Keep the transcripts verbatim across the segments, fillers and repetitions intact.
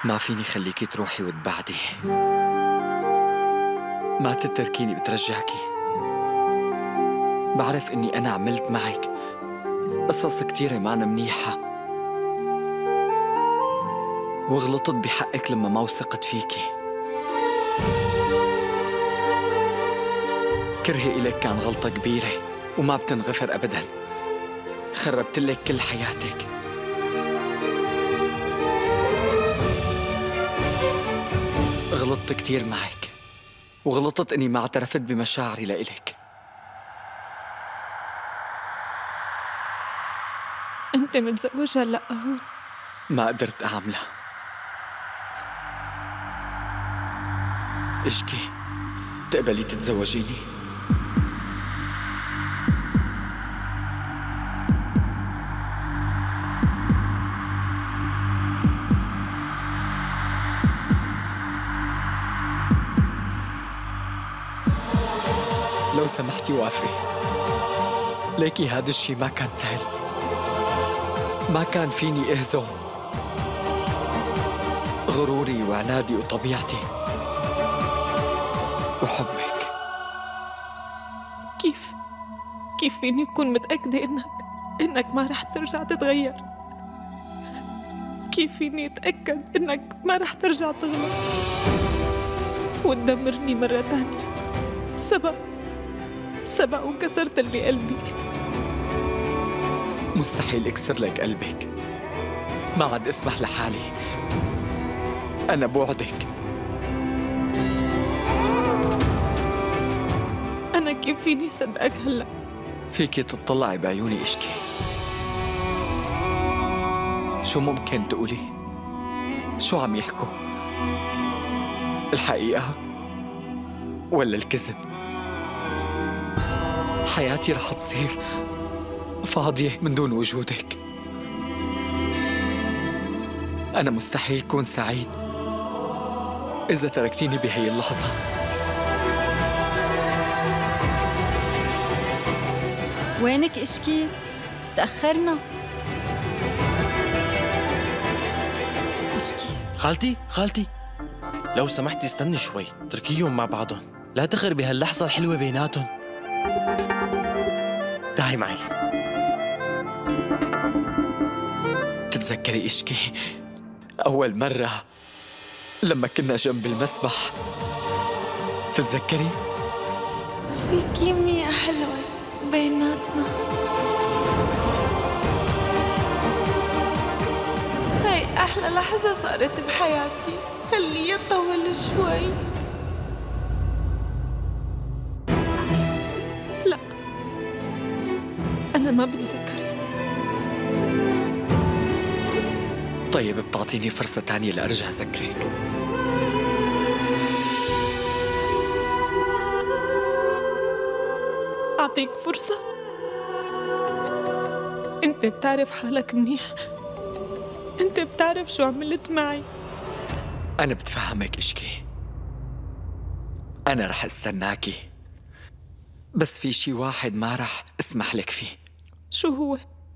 ما فيني خليكي تروحي وتبعدي، ما تتركيني بترجعكي. بعرف إني أنا عملت معك قصص كتيرة معنا منيحة، وغلطت بحقك لما ما وثقت فيكي. كرهي إلك كان غلطة كبيرة وما بتنغفر أبداً. خربت لك كل حياتك. غلطت كتير معك، وغلطت إني ما اعترفت بمشاعري لإلك. أنت متزوج هلأ هون؟ ما قدرت أعملها. اشكي، تقبلي تتزوجيني؟ لو سمحتي وافقي. ليكي هذا الشي ما كان سهل، ما كان فيني اهزم غروري وعنادي وطبيعتي وحبك. كيف؟ كيف فيني أكون متأكدة إنك إنك ما رح ترجع تتغير؟ كيف فيني أتأكد إنك ما رح ترجع تغلط وتدمرني مرة تانية؟ سبق سبق وكسرت اللي قلبي. مستحيل اكسر لك قلبك، ما عاد اسمح لحالي. أنا بوعدك. أنا كيف فيني صدقك هلأ؟ فيكي تطلعي بعيوني اشكي. شو ممكن تقولي؟ شو عم يحكوا؟ الحقيقة ولا الكذب؟ حياتي رح تصير فاضية من دون وجودك. أنا مستحيل كون سعيد إذا تركتيني بهي اللحظة. وينك اشكي؟ تأخرنا. اشكي. خالتي خالتي لو سمحتي استني شوي، اتركيهم مع بعضهم، لا تخربي هاللحظة الحلوة بيناتهم. تعي معي. تتذكري اشكي أول مرة لما كنا جنب المسبح؟ تتذكري؟ في كيمياء حلوة بيناتنا. هاي أحلى لحظة صارت بحياتي، خليها تطول شوي. لا، أنا ما بتذكر. طيب بتعطيني فرصة تانية لأرجع أذكرك؟ أعطيك فرصة؟ أنت بتعرف حالك منيح، أنت بتعرف شو عملت معي. أنا بتفهمك اشكي، أنا رح استناكي، بس في شي واحد ما رح اسمح لك فيه. شو هو؟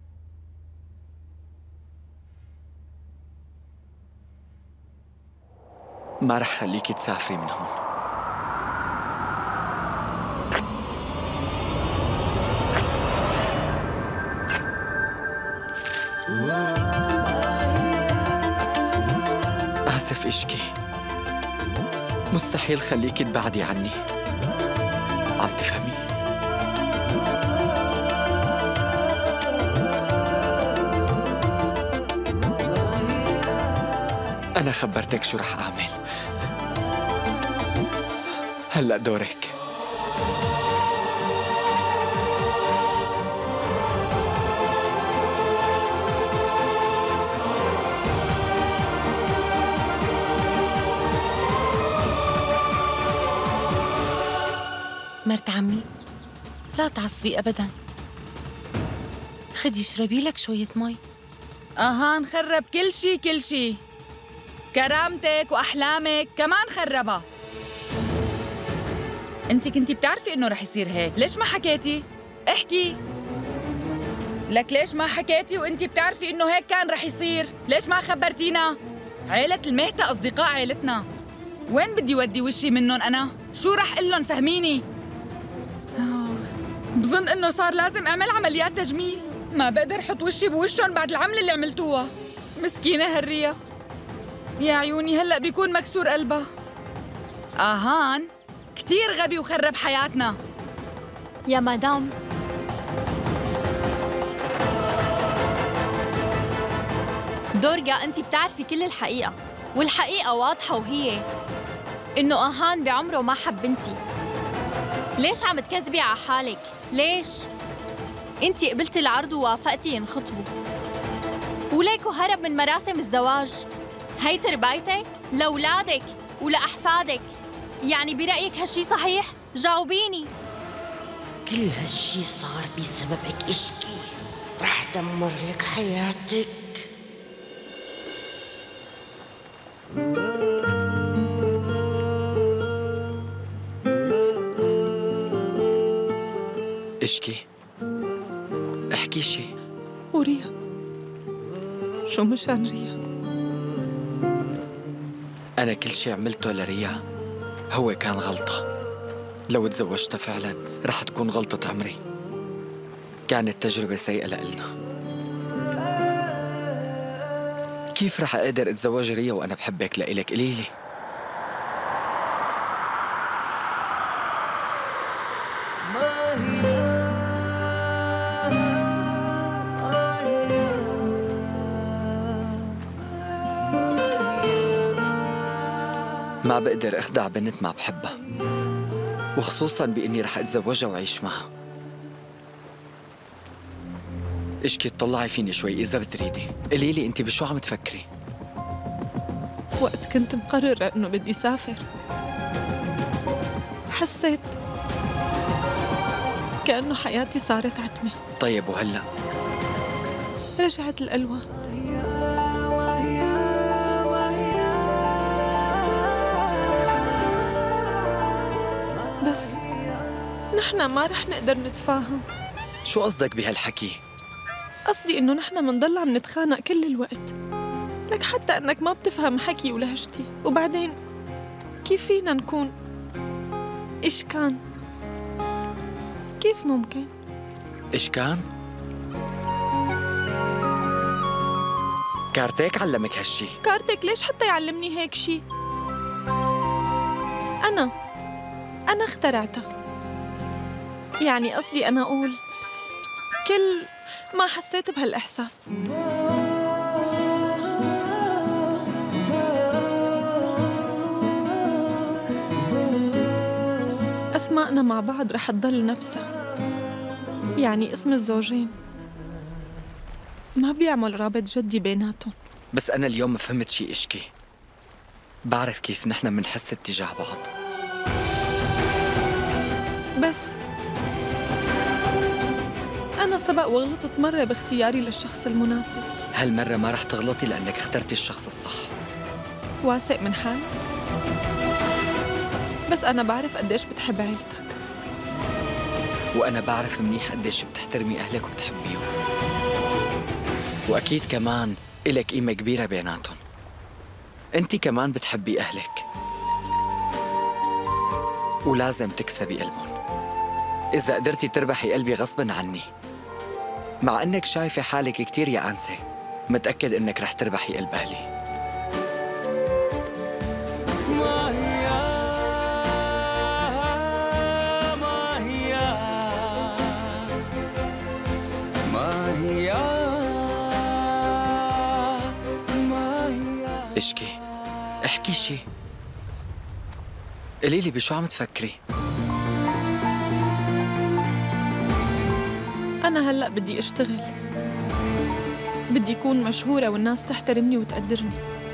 ما رح خليكي تسافري من هون. آسف اشكي، مستحيل خليكي تبعدي عني. عم تفهمي؟ أنا خبرتك شو رح أعمل، هلأ دورك. مرت عمي، لا تعصبي أبداً. خدي اشربي لك شوية مي. أها نخرب كل شي كل شي، كرامتك وأحلامك كمان خربها. أنت كنتي بتعرفي إنه رح يصير هيك، ليش ما حكيتي؟ احكي. لك ليش ما حكيتي وأنت بتعرفي إنه هيك كان رح يصير؟ ليش ما خبرتينا؟ عيلة المهتة أصدقاء عيلتنا. وين بدي ودي وشي منهم أنا؟ شو رح قلن فهميني؟ بظن إنه صار لازم أعمل عمليات تجميل. ما بقدر حط وشي بوشهم بعد العملة اللي عملتوها. مسكينة هالريا، يا عيوني هلأ بيكون مكسور قلبها. آهان كتير غبي وخرب حياتنا. يا مدام، دورجا انت بتعرفي كل الحقيقة، والحقيقة واضحة وهي إنه آهان بعمره ما حب بنتي. ليش عم تكذبي على حالك؟ ليش؟ انت قبلتي العرض ووافقتي ينخطبوا، وليكو هرب من مراسم الزواج. هي تربايتك لأولادك ولأحفادك. يعني برأيك هالشي صحيح؟ جاوبيني. كل هالشي صار بسببك اشكي، رح دمر لك حياتك. اشكي، احكي شي. وريا، شو مشان ريا؟ أنا كل شي عملته لريا هو كان غلطة. لو تزوجتها فعلا رح تكون غلطة عمري. كانت تجربة سيئة لإلنا. كيف رح أقدر أتزوج ريا وأنا بحبك لإلك؟ قليلي. ما بقدر أخدع بنت ما بحبها، وخصوصاً بإني رح أتزوجها وأعيش معها. اشكي اطلعي فيني شوي إذا بتريدي. قولي لي أنت بشو عم تفكري؟ وقت كنت مقررة إنه بدي سافر حسيت كأنه حياتي صارت عتمة. طيب وهلأ؟ رجعت الألوان. بس نحن ما رح نقدر نتفاهم. شو قصدك بهالحكي؟ قصدي إنه نحن منضل عم نتخانق كل الوقت، لك حتى إنك ما بتفهم حكي ولهجتي. وبعدين كيف فينا نكون؟ إيش كان؟ كيف ممكن؟ إيش كان؟ كارتيك علمك هالشي؟ كارتك ليش حتى يعلمني هيك شي؟ أنا أنا اخترعتها. يعني قصدي أنا أقول كل ما حسيت بهالإحساس. أسماءنا مع بعض رح تضل نفسها، يعني اسم الزوجين ما بيعمل رابط جدي بيناتهم. بس أنا اليوم فهمت شي اشكي. بعرف كيف نحن منحس اتجاه بعض. بس أنا سبق وغلطت مرة باختياري للشخص المناسب. هالمرة ما رح تغلطي لأنك اخترتي الشخص الصح. واثق من حالك؟ بس أنا بعرف قديش بتحب عيلتك، وأنا بعرف منيح قديش بتحترمي أهلك وبتحبيهم، وأكيد كمان إلك قيمة كبيرة بيناتهم. أنتِ كمان بتحبي أهلك ولازم تكسبي قلبهم. إذا قدرتي تربحي قلبي غصباً عني، مع إنك شايفة حالك كتير يا أنسة، متأكد إنك رح تربحي قلب أهلي. اشكي، احكي شي. قولي لي بشو عم تفكري؟ أنا هلأ بدي أشتغل، بدي أكون مشهورة والناس تحترمني وتقدرني.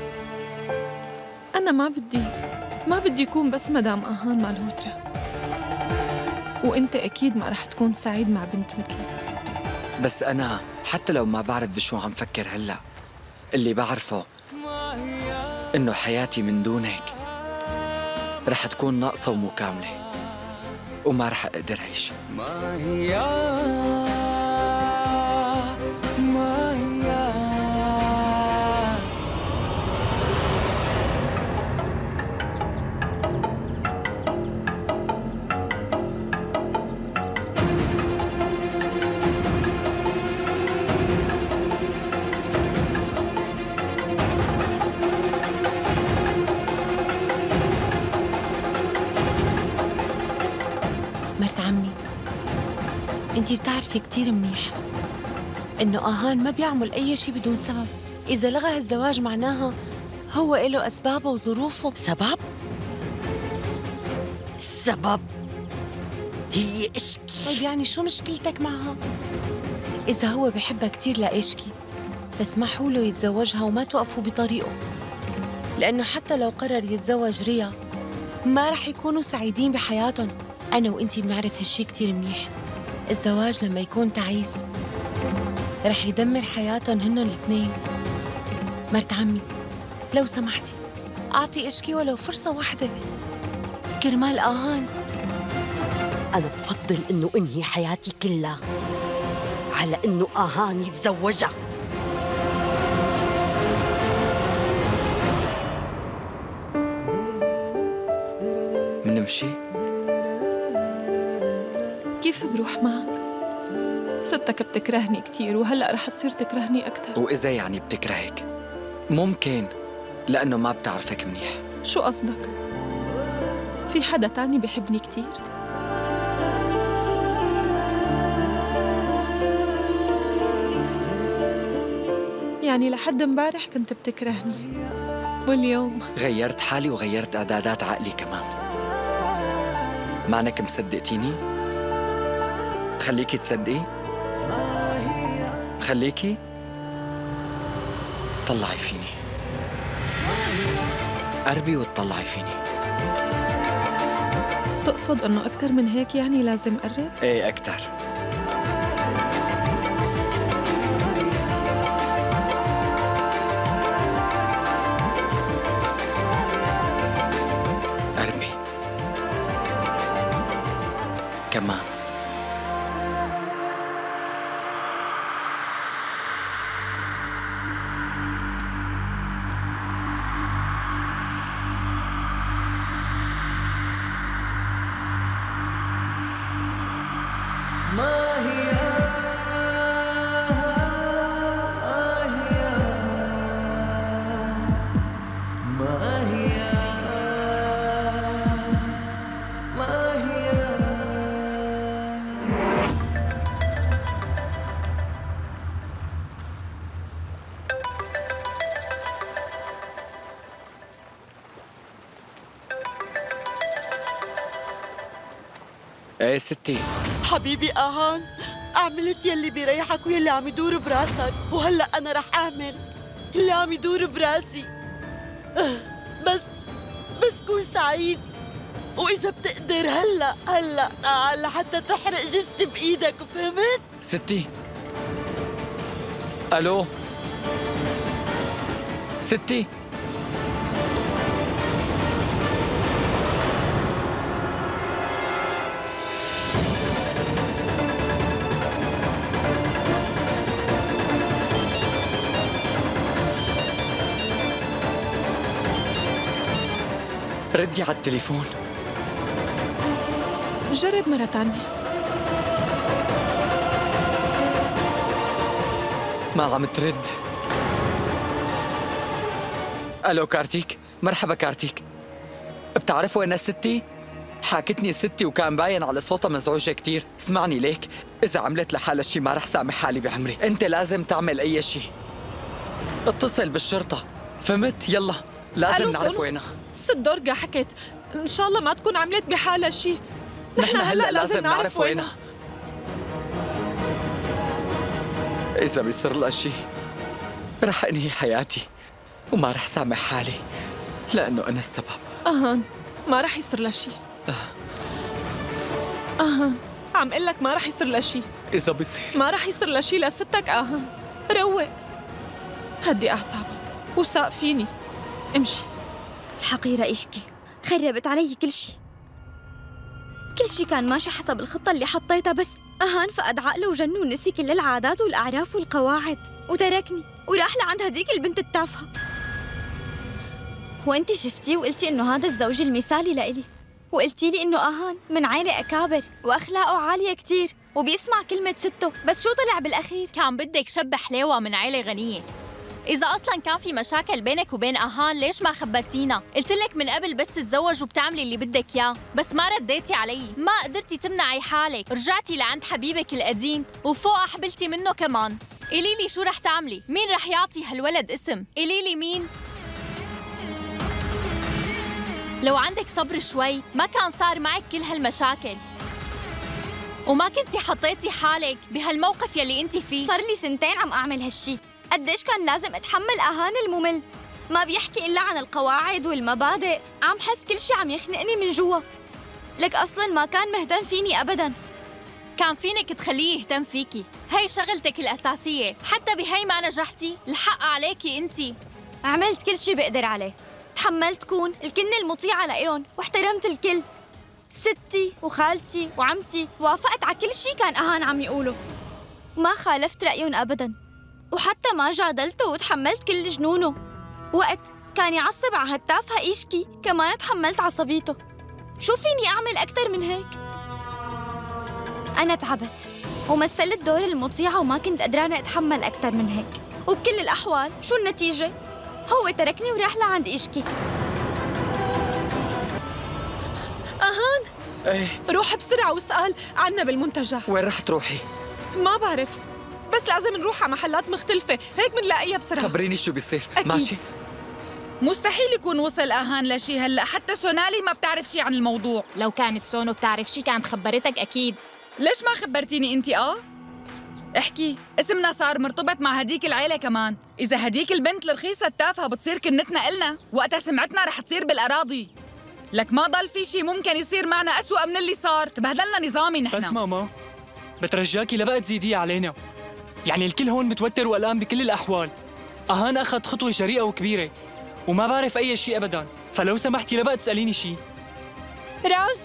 أنا ما بدي ما بدي أكون بس مدام آهان مالهوترا. وأنت أكيد ما رح تكون سعيد مع بنت مثلي. بس أنا حتى لو ما بعرف بشو عم فكر هلأ، اللي بعرفه إنه حياتي من دونك رح تكون ناقصة ومو كاملة، وما رح أقدر أعيش. ما هي ما هي انتي بتعرفي كتير منيح إنه آهان ما بيعمل أي شي بدون سبب. إذا لغى هالزواج معناها هو إله أسبابه وظروفه. سبب؟ السبب هي إشكي. طيب يعني شو مشكلتك معها؟ إذا هو بحبها كتير لإشكي فاسمحوا له يتزوجها وما توقفوا بطريقه، لأنه حتى لو قرر يتزوج ريا ما رح يكونوا سعيدين بحياتهم. أنا وإنتي بنعرف هالشي كتير منيح. الزواج لما يكون تعيس رح يدمر حياتهم هن الاثنين. مرت عمي لو سمحتي أعطي إشكي ولو فرصة واحدة كرمال آهان. أنا بفضل إنه أنهي حياتي كلها على إنه آهان يتزوجها. منمشي؟ كيف بروح معك؟ ستك بتكرهني كتير وهلأ رح تصير تكرهني أكتر. وإذا يعني بتكرهك؟ ممكن لأنه ما بتعرفك منيح. شو قصدك؟ في حدا تاني بحبني كتير؟ يعني لحد امبارح كنت بتكرهني واليوم غيرت حالي وغيرت إعدادات عقلي كمان. معنك مصدقتيني؟ خليكي تصدقي؟ خليكي طلعي فيني، قربي وتطلعي فيني. تقصد انه اكثر من هيك يعني لازم قرب؟ ايه اكثر. قربي كمان. ايه ستي. حبيبي آهان، عملت يلي بيريحك ويلي عم يدور براسك، وهلأ أنا رح أعمل اللي عم يدور براسي. بس بس كون سعيد، وإذا بتقدر هلأ هلأ تعال لحتى تحرق جثتي بإيدك، فهمت؟ ستي ألو ستي. ردي على التليفون. جرب مرة تانية. ما عم ترد. ألو كارتيك. مرحبا كارتيك. بتعرف وين ستي؟ حاكتني ستي وكان باين على صوتها مزعوجة كتير. اسمعني ليك، إذا عملت لحالها شي ما رح سامح حالي بعمري. أنت لازم تعمل أي شي. اتصل بالشرطة، فهمت؟ يلا لازم نعرف وينها. ست درجة حكت، إن شاء الله ما تكون عملت بحالها شي. نحن هلأ لازم نعرف وينها. إذا بيصير لها شي رح أنهي حياتي وما رح سامح حالي لأنه أنا السبب. آهان ما رح يصير لها شي. آهان عم قلك ما رح يصير لها شي. إذا بيصير ما رح يصير لها شي لستك. آهان روق، هدي أعصابك وساق فيني. امشي. الحقيرة إشكي خربت علي كل شي. كل شي كان ماشي حسب الخطة اللي حطيتها، بس أهان فقد عقله وجنه ونسي كل العادات والأعراف والقواعد وتركني وراح لعند هديك البنت التافهة. وانتي شفتي وقلتي إنه هذا الزوج المثالي لإلي، وقلتي لي إنه أهان من عائلة أكابر وأخلاقه عالية كتير وبيسمع كلمة سته، بس شو طلع بالأخير؟ كان بدك شب حلاوة من عائلة غنية. إذا أصلاً كان في مشاكل بينك وبين أهان ليش ما خبرتينا؟ قلت لك من قبل بس تتزوج وبتعملي اللي بدك إياه، بس ما رديتي علي، ما قدرتي تمنعي حالك، رجعتي لعند حبيبك القديم وفوقها حبلتي منه كمان. قولي لي شو رح تعملي؟ مين رح يعطي هالولد اسم؟ قولي لي مين؟ لو عندك صبر شوي ما كان صار معك كل هالمشاكل، وما كنتي حطيتي حالك بهالموقف يلي انت فيه. صار لي سنتين عم أعمل هالشي، قديش كان لازم أتحمل أهان الممل؟ ما بيحكي إلا عن القواعد والمبادئ، عم حس كل شي عم يخنقني من جوا. لك أصلاً ما كان مهتم فيني أبداً. كان فينك تخليه يهتم فيكي، هي شغلتك الأساسية، حتى بهي ما نجحتي، الحق عليكي انتي. عملت كل شي بقدر عليه، تحملت كون الكنة المطيعة لإلهم واحترمت الكل، ستي وخالتي وعمتي، وافقت على كل شي كان أهان عم يقوله، ما خالفت رأيهم أبداً، وحتى ما جادلته وتحملت كل جنونه. وقت كان يعصب على هالتافهة إيشكي كمان تحملت عصبيته. شو فيني أعمل أكتر من هيك؟ أنا تعبت ومثلت دور المطيعة وما كنت قدرانة أتحمل أكتر من هيك، وبكل الأحوال شو النتيجة؟ هو تركني وراح لعند إيشكي. أهان، ايه روح بسرعة واسأل عنا بالمنتجع. وين رح تروحي؟ ما بعرف، بس لازم نروح على محلات مختلفة، هيك منلاقيها بسرعة. خبريني شو بيصير. أكيد. ماشي. مستحيل يكون وصل أهان لشي هلأ، حتى سونالي ما بتعرف شي عن الموضوع. لو كانت سونو بتعرف شي كانت خبرتك أكيد. ليش ما خبرتيني انتي؟ اه احكي، اسمنا صار مرتبط مع هديك العيلة كمان. إذا هديك البنت الرخيصة التافهة بتصير كنتنا إلنا، وقتها سمعتنا رح تصير بالأراضي. لك ما ضل في شي ممكن يصير معنا أسوأ من اللي صار، تبهدلنا نظامي نحن. بس ماما بترجاكي لا بقى تزيديه علينا، يعني الكل هون متوتر وقلقان بكل الأحوال. أهان أخذ خطوة جريئة وكبيرة وما بعرف أي شيء أبداً، فلو سمحتي لا بقى تسأليني شيء. راج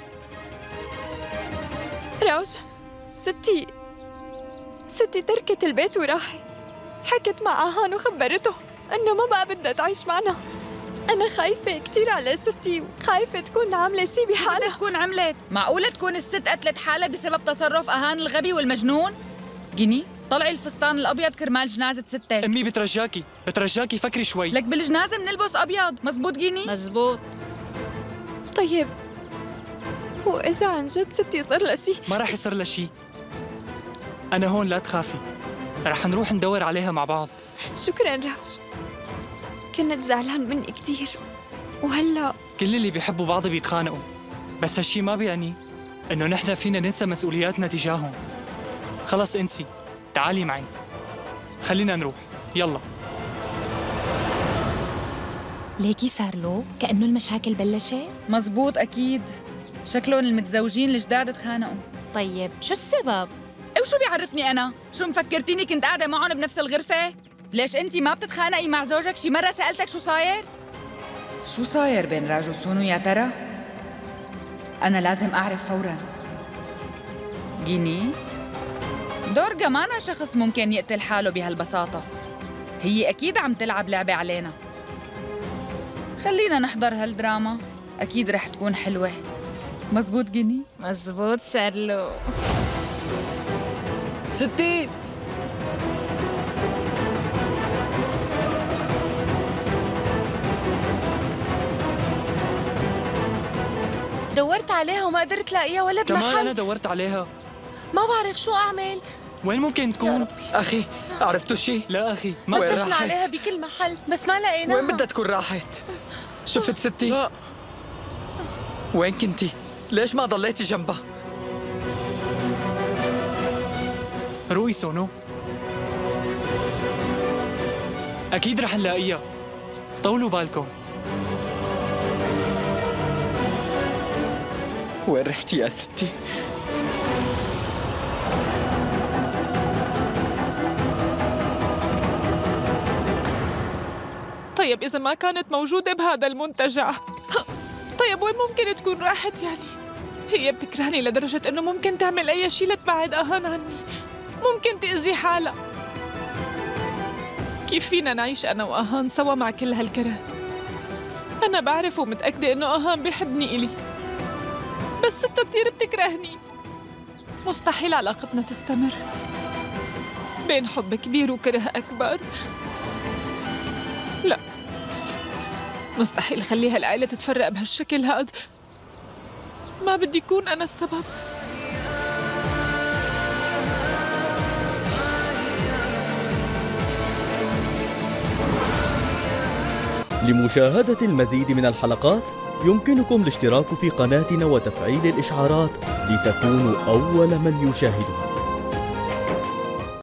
راج ستي ستي تركت البيت وراحت، حكت مع أهان وخبرته إنه ما بقى بدها تعيش معنا. أنا خايفة كتير على ستي، خايفة تكون عاملة شي بحالها. تكون عملت؟ معقولة تكون الست قتلت حالها بسبب تصرف أهان الغبي والمجنون؟ جيني طلعي الفستان الأبيض كرمال جنازة ستك. أمي بترجاكي بترجاكي فكري شوي. لك بالجنازة بنلبس أبيض، مزبوط جيني؟ مزبوط. طيب وإذا عن جد ستي صار لها شي؟ ما رح يصير لها شي، أنا هون لا تخافي، رح نروح ندور عليها مع بعض. شكراً راج، كنت زعلان مني كتير، وهلأ كل اللي بيحبوا بعض بيتخانقوا، بس هالشي ما بيعني إنه نحن فينا ننسى مسؤولياتنا تجاههم. خلص انسي، تعالي معي، خلينا نروح، يلا. ليكي صار له كأنه المشاكل بلشت؟ مزبوط أكيد، شكلهم المتزوجين الجداد تخانقوا. طيب شو السبب؟ وشو بيعرفني أنا؟ شو مفكرتيني كنت قاعدة معهم بنفس الغرفة؟ ليش أنتي ما بتتخانقي مع زوجك؟ شي مرة سألتك شو صاير؟ شو صاير بين راج وسونو يا ترى؟ أنا لازم أعرف فوراً. جيني دورجا مانا شخص ممكن يقتل حاله بهالبساطة، هي أكيد عم تلعب لعبة علينا. خلينا نحضر هالدراما، أكيد رح تكون حلوة. مزبوط جيني؟ مزبوط سارلو. ستي دورت عليها وما قدرت لاقيها ولا بمحل. كمان أنا دورت عليها، ما بعرف شو أعمل. وين ممكن تكون؟ أخي عرفتوا شي؟ لا أخي ما وين فتشنا راحت؟ عليها بكل محل بس ما لقيناها. وين بدها تكون راحت؟ شفت ستي؟ لا. وين كنتي؟ ليش ما ضليتي جنبها؟ روقي سونو، أكيد رح نلاقيها، طولوا بالكم. وين رحتي يا ستي؟ طيب إذا ما كانت موجودة بهذا المنتجع، طيب وين ممكن تكون راحت يعني؟ هي بتكرهني لدرجة إنه ممكن تعمل أي شيء لتبعد أهان عني، ممكن تأذي حالها. كيف فينا نعيش أنا وأهان سوا مع كل هالكره؟ أنا بعرف ومتأكدة إنه أهان بيحبني إلي، بس سته كتير بتكرهني. مستحيل علاقتنا تستمر بين حب كبير وكره أكبر. مستحيل خلي هالعائلة تتفرق بهالشكل هاد. ما بدي أكون أنا السبب. لمشاهدة المزيد من الحلقات يمكنكم الاشتراك في قناتنا وتفعيل الإشعارات لتكونوا أول من يشاهدها.